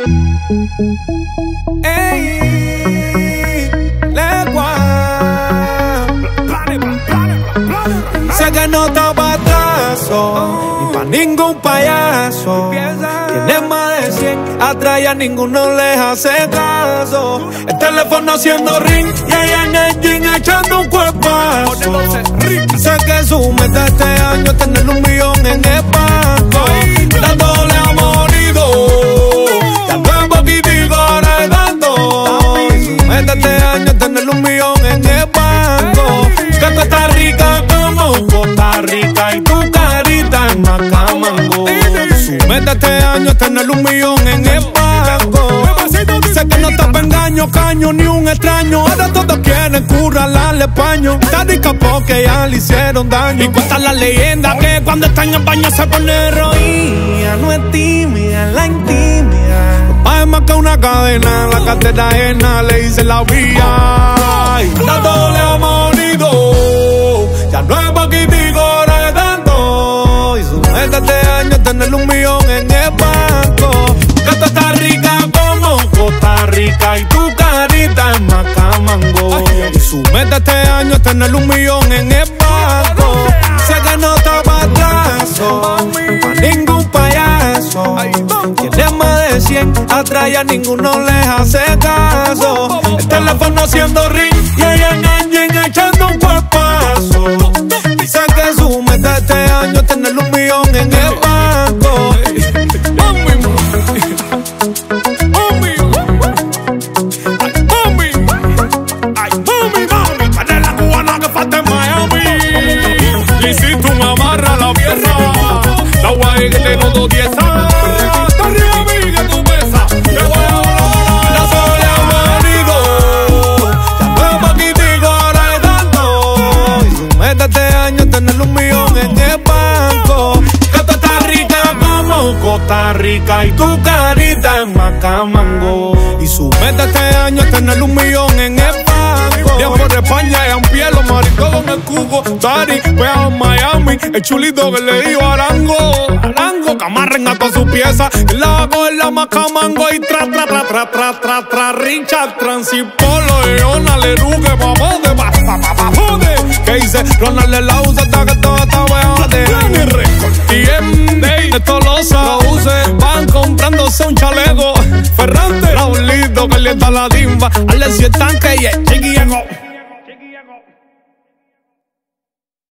Ey, legua. Sé que no está pa' atraso, ni pa' ningún payaso. Tiene más de 100, atrae a ninguno les hace caso. El teléfono haciendo ring y ella en el gym echando un cuerpazo. Sé que su meta este año es tener 1 millón en el banco. Dándole amor y ya no es poquitico ahora es dando. Su meta este año es tener 1 millón en el banco. Que tú estás rica como Costa Rica y tu carita es Macamango. Su meta este año es tener 1 millón en el banco. Sé que no está pa' engaño, caño, ni un extraño. Ahora todos quieren currarle paño. Está rica porque ya le hicieron daño. Y cuenta la leyenda que cuando está en el baño se pone heroína. No es tímida, la intimida. Más es más que una cadena, la cartera ajena le hice la vía. Dándole amor y ya no es poquitico, ahora es tanto. Y su meta este año es tener 1 millón en el banco. Que tú estás rica como Costa Rica y tu carita es Macamango. Y su meta este año es tener 1 millón en el banco. Sé que no está pa' atraso, pa' ningún payaso. Tiene más de 100, atrae a ninguno les hace caso. El teléfono haciendo ring y ella en el gym echando un cuerpazo. Dice que su meta este año es tener 1 millón en el banco. Lisito me amarra la pieza, la guay que te noto 10 años. Está arriba amiga tu mesa, te voy a volar. La sola marido, ya no es poquitico, ahora es tanto. Y su meta este año es tener 1 millón en el banco. Que tú estás rica como Costa Rica y tu carita es Macamango. Y su meta este año es tener 1 millón en el banco. Bien por España y en pie los maricos con el cubo. Dari, pegado en Miami, el chulito que le digo Arango. Arango, que amarren a toda su pieza. El la hago en la Macamango y tra. Richard, Transipolo, Leona, Leruque, papá de papode. Que dice Ronald de la usa hasta que toda esta wea de Grammy Record. TM, de Tolosa, lo use, van comprándose un chaleco. Ferrante, Raulito, calienta la timba. Alessio Tanque y el Chiqui llegó.